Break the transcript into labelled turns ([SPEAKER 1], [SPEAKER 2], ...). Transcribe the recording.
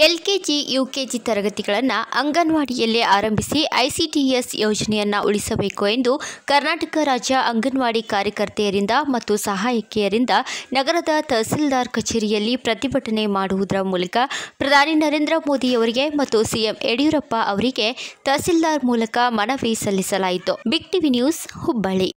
[SPEAKER 1] LKG, UKG ತರಗತಿಗಳನ್ನು ಅಂಗನವಾಡಿಯಲ್ಲೇ ಆರಂಭಿಸಿ ICDS ಯೋಜನೆಯನ್ನು ಉಳಿಸಬೇಕು ಎಂದು ಕರ್ನಾಟಕ ರಾಜ್ಯ ಅಂಗನವಾಡಿ ಕಾರ್ಯಕರ್ತೆಯರಿಂದ ಮತ್ತು ಸಹಾಯಕಿಯರಿಂದ ನಗರದ ತಹಸೀಲ್ದಾರ್ ಕಚೇರಿಯಲ್ಲಿ ಪ್ರತಿಭಟನೆ ಮಾಡುವುದರ ಮೂಲಕ ಪ್ರಧಾನಿ ನರೇಂದ್ರ ಮೋದಿ ಅವರಿಗೆ ಮತ್ತು ಸಿಎಂ ಯಡಿಯೂರಪ್ಪ ಅವರಿಗೆ ತಹಸೀಲ್ದಾರ್ ಮೂಲಕ ಮನವಿ ಸಲ್ಲಿಸಲಾಯಿತು. Big TV news, Hubballi.